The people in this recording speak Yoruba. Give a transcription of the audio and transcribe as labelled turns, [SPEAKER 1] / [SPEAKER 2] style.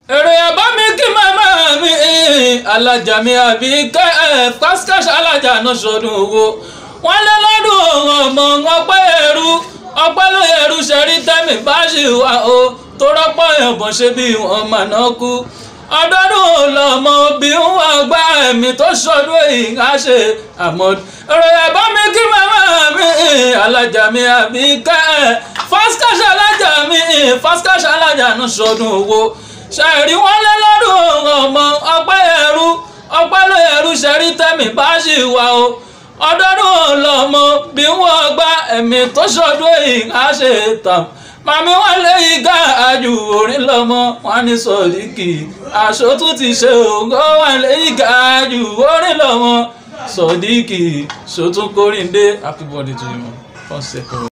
[SPEAKER 1] èrè àbá mi kí màmá mi alájà mi àbí káskáṣ alájà náà sọdún owó wọn lé lọ́dún ọmọ ọpẹ́ ẹrú ọpẹ́ ló yẹrú ṣẹ̀rí tẹ́mi bá ṣì wà o tó rọ́pọ̀ ẹ̀bọ̀n ṣe bí wọn mà náà kú ọdọọdún lọmọ bí wọn gba ẹ̀mí tó sọdún ìhà ṣe àmọ́ èrè àbá mi kí màmá mi alájà mi àbí káskáṣ alájà náà sọdún owó ṣàìrí wọn lé lọ́dún ọmọ ọpẹ́ ẹrú ọpẹ́ ló yẹrú ṣẹ̀rí tẹ́mi bá ṣì wà o ọdọọdún lọmọ bí wọn gba ẹ̀mí tó sọdún ìhà ṣe tàm màmí wọn lé igá àjù orin lọmọ wọn ní Sodiq aṣọ tún ti ṣe òǹgọ wọn lé igá àjù orin lọmọ Sodiq ṣòtún kórìndé happy birthday to you 1 second.